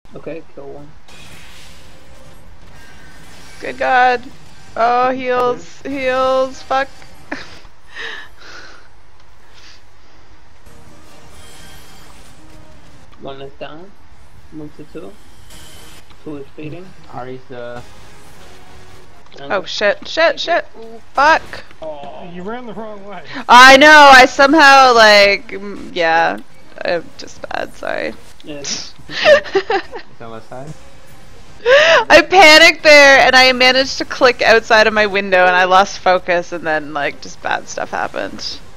Okay, kill one. Good God. Oh, heals, heals, fuck. One is down. Move to two. Two is feeding. Ari's Oh shit, shit, shit. Fuck. Oh. You ran the wrong way. I know, I somehow like, yeah. I'm just bad, sorry. Yes. It's on my side. I panicked there and I managed to click outside of my window and I lost focus and then like just bad stuff happened.